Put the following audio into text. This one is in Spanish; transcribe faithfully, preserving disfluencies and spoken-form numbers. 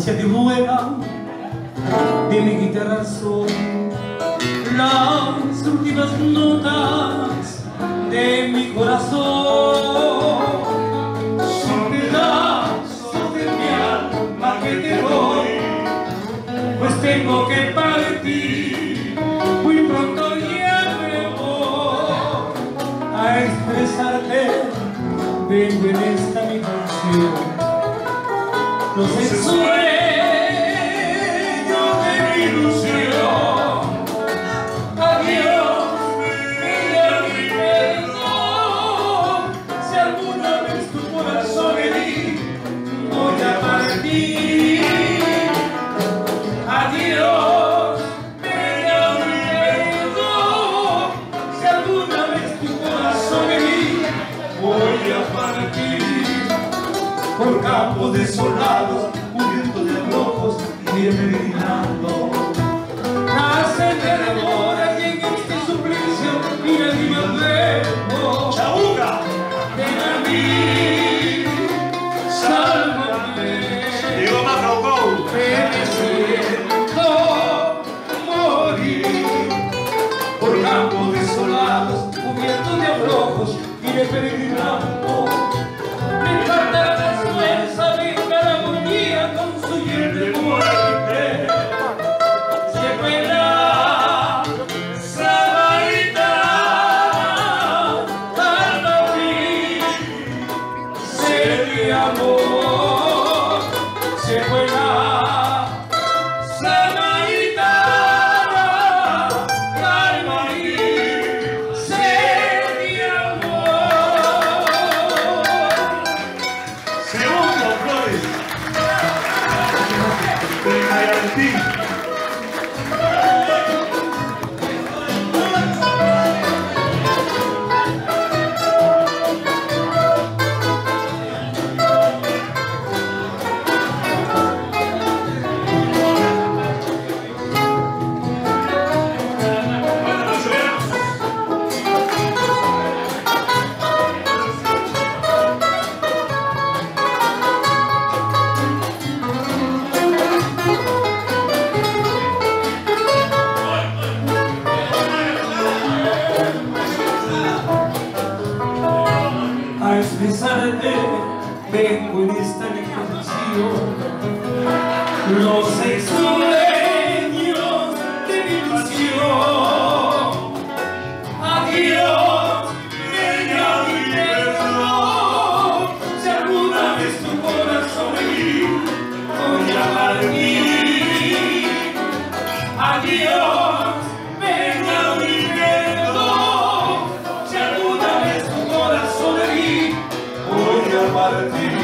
hacia ti ruega de mi guitarra al sol las últimas notas de mi corazón. Son pedazos de mi alma que te doy, pues tengo que partir, muy pronto ya me voy a expresarte. Vengo en esta mi canción, los sueños de mi ilusión. Adiós, bella mi perdón, si alguna vez tu corazón herí, voy a partir. Adiós, bella mi perdón, si alguna vez tu corazón herí, voy a partir. Por campos desolados, cubiertos de abrojos y peregrinando. Nacen terrores y en este suplicio, mira mi madrebo. ¡Chabuca! Ven a mí, sálvame. Diego Macaucó. Me siento morir. Por campos desolados, cubiertos de abrojos y peregrinando. Me falta la fuerza, venga la agonía con su hiel de muerte. Se pena, samaritana, alma mía, sed de amor. Se pena, samaritana, alma mía, sed de amor. Segundo, Flores. De Nayarit. A expresarte vengo en esta mi canción, los sueños de mi ilusión. Adiós, bella mi perdón, si alguna vez tu corazón herí, voy a partir. Adiós, bella mi perdón, si alguna vez tu corazón herí, voy a partir.